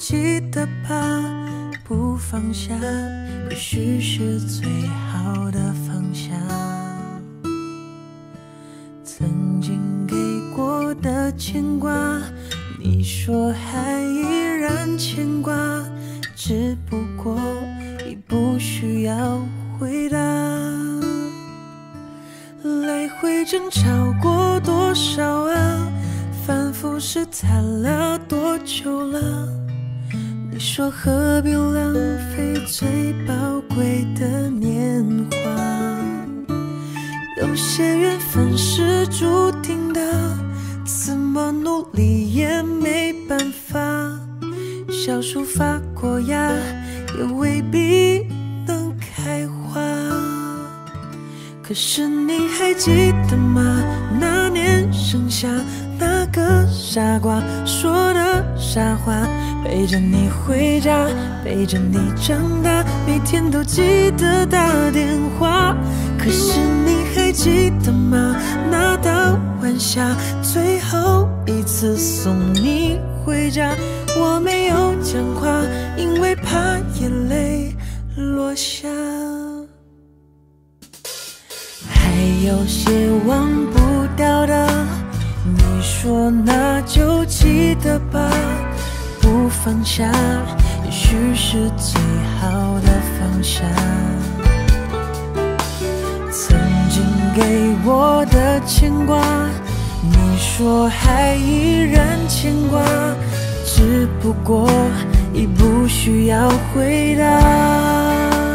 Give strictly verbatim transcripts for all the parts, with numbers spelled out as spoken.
记得吧，不放下，也许是最好的方向。曾经给过的牵挂，你说还依然牵挂，只不过已不需要回答。来回争吵过多少啊，反复试探了多久了？你说何必浪费最宝贵的年华？有些缘分是注定的，怎么努力也没办法。小树发过芽，也未必能开花。可是你还记得吗？那年盛夏，那个傻瓜说的傻话，陪着你回家，陪着你长大，每天都记得打电话。可是你还记得吗？那道晚霞，最后一次送你回家，我没有讲话，因为怕眼泪落下。还有些忘不掉的，你说那就记得吧，不放下，也许是最好的方向。曾经给我的牵挂，你说还依然牵挂，只不过已不需要回答。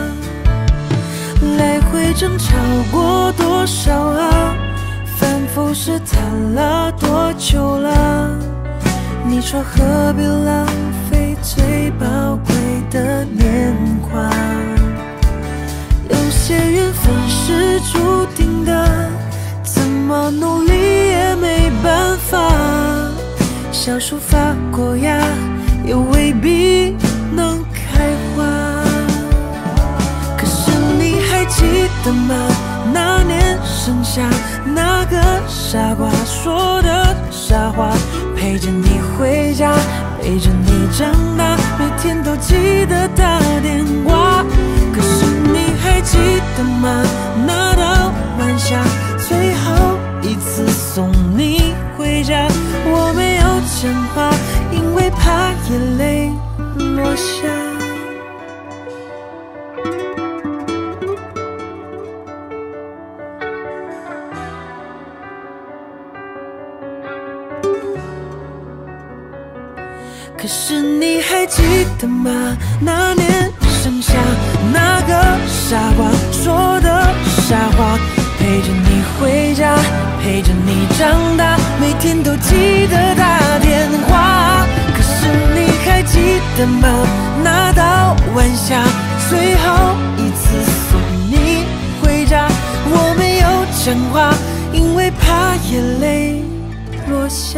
来回争吵过多少啊，反复试探了多久了？你说何必浪费最宝贵的年华？有些缘分是注定的，怎么努力也没办法。小树发过芽，也未必能开花。可是你还记得吗？那年盛夏，那个傻瓜说的傻话，陪着你回家，陪着你长大，每天都记得打电话。可是你还记得吗？那道晚霞，最后一次送你回家，我没有讲话，因为怕眼泪落下。可是你还记得吗？那年盛夏，那个傻瓜说的傻话，陪着你回家，陪着你长大，每天都记得打电话。可是你还记得吗？那道晚霞，最后一次送你回家，我没有讲话，因为怕眼泪落下。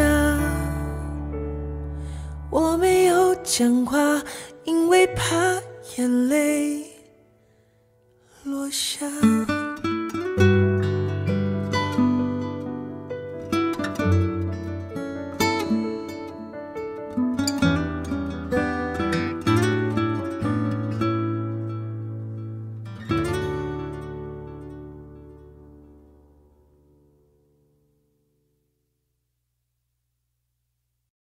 我没有讲话，因为怕眼泪落下。